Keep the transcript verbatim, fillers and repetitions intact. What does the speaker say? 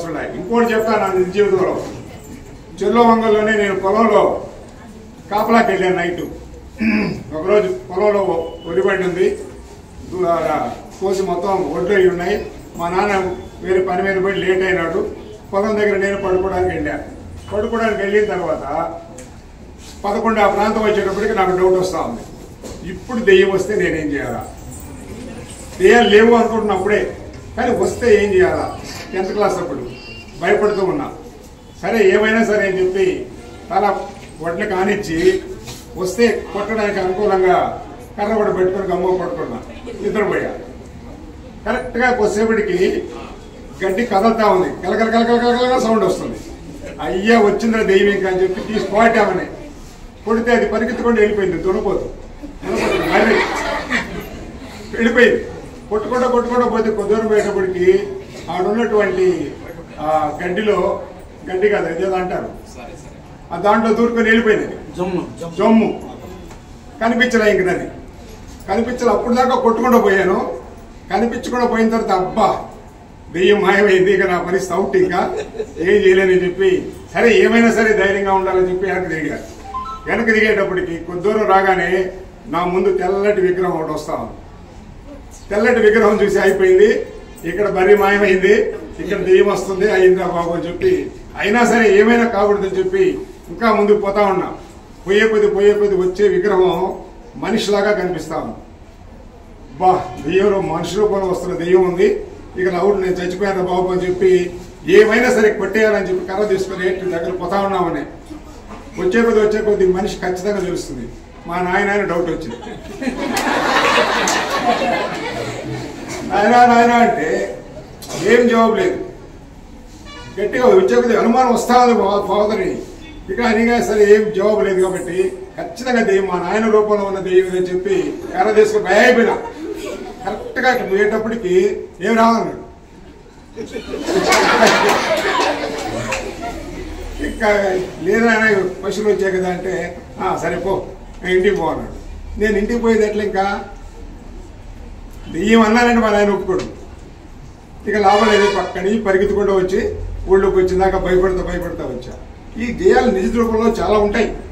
అవసరం లేదు. ఇంకోటి చెప్తాను, నా నిజ జీవితంలో చెల్లవంగల్లోనే నేను పొలంలో కాపలాకి వెళ్ళాను. నైట్ ఒకరోజు పొలంలో ఒడిపడి ఉంది, కోసి మొత్తం ఒడ్లు అయి ఉన్నాయి. మా నాన్న వేరే పని మీద పోయి లేట్ అయినాడు. పొలం దగ్గర నేను పడుకోవడానికి వెళ్ళాను. పడుకోవడానికి వెళ్ళిన తర్వాత పదకొండు ఆ ప్రాంతం వచ్చేటప్పటికి నాకు డౌట్ వస్తూ ఉంది, ఇప్పుడు దెయ్యం వస్తే నేనేం చేయాలా? దెయ్యాలు లేవు అనుకుంటున్నప్పుడే, కానీ వస్తే ఏం చేయాలా? టెన్త్ క్లాస్ అప్పుడు భయపడుతూ ఉన్నా. సరే ఏమైనా సరే అని చెప్పి తల వడ్లు కానిచ్చి వస్తే కొట్టడానికి అనుకూలంగా కర్ర కూడా పెట్టుకుని గమ్మ పడుకున్నా, నిద్రపోయా. కరెక్ట్గా కొద్దిసేపటికి గడ్డి కదలుతా ఉంది, కలకల కలకల కలకలగా సౌండ్ వస్తుంది. అయ్యా వచ్చిందా దెయ్యం ఇంకా అని చెప్పి తీసి కొట్టామని కొడితే అది పరిగెత్తుకొని వెళ్ళిపోయింది. దునపోతు మళ్ళీ వెళ్ళిపోయింది. కొట్టుకుంటూ కొట్టుకుంటూ పోతే కొద్ది దూరం పోయేటప్పటికి ఆడున్నటువంటి గడ్డిలో, గడ్డి కాదు ఏదో అంటారు, ఆ దాంట్లో దూరుకొని వెళ్ళిపోయింది. జమ్ము కనిపించలే ఇంక నది కనిపించలే. అప్పుడు దాకా కొట్టుకుంటూ పోయాను. కనిపించకుండా పోయిన తర్వాత అబ్బా దెయ్యం మాయమైంది, ఇక నా పరిస్థితి అవుట్, ఇంకా ఏం చేయలేని చెప్పి సరే ఏమైనా సరే ధైర్యంగా ఉండాలని చెప్పి వెనక్కి దిగాను. వెనక్కి దిగేటప్పటికి కొద్ది దూరం రాగానే నా ముందు తెల్లటి విగ్రహం ఒకటి వస్తా ఉంది. తెల్లటి విగ్రహం చూసి అయిపోయింది, ఇక్కడ బరి మాయమైంది, ఇక్కడ దెయ్యం వస్తుంది, అయిందా బాబు అని చెప్పి అయినా సరే ఏమైనా కాకూడదని చెప్పి ఇంకా ముందుకు పోతా ఉన్నా. పోయే కొద్ది పోయే కొద్ది వచ్చే విగ్రహం మనిషిలాగా కనిపిస్తా ఉంది. బా దెయ్యంలో మనిషి రూపంలో వస్తున్న దెయ్యం ఉంది, ఇక అవును నేను చచ్చిపోయాను బాబు అని చెప్పి ఏమైనా సరే కొట్టేయాలని చెప్పి కర్ర తీసుకుని దగ్గర పోతా ఉన్నామని వచ్చే కొద్ది వచ్చే కొద్ది మనిషి ఖచ్చితంగా తెలుస్తుంది. మా నాయన డౌట్ వచ్చింది. నాయనా నాయన అంటే ఏం జవాబు లేదు. గట్టిగా వచ్చే కొద్ది అనుమానం వస్తాది పోదని, ఇక అనిగా సరే ఏం జవాబు లేదు కాబట్టి ఖచ్చితంగా దెయ్యం మా నాయన రూపంలో ఉన్న దెయ్యం అని చెప్పి కర్ర తీసుకుని భయపోయినా. కరెక్ట్గా ఇట్లా పోయేటప్పటికి ఏం రావన్నాడు. ఇంకా లేదా పశువులు వచ్చాయి కదా అంటే సరే పో ఇంటికి పో అన్నాడు. నేను ఇంటికి పోయేది ఎట్లా, ఇంకా దెయ్యం అన్నానంటే మా నాయన ఒప్పుకోడు. ఇక లాభం లేదు, పక్కని పరిగెత్తుకుంటూ వచ్చి ఊళ్ళోకి వచ్చిందాక భయపడతా భయపడతా వచ్చా. ఈ దెయ్యాలు నిజ రూపంలో చాలా ఉంటాయి.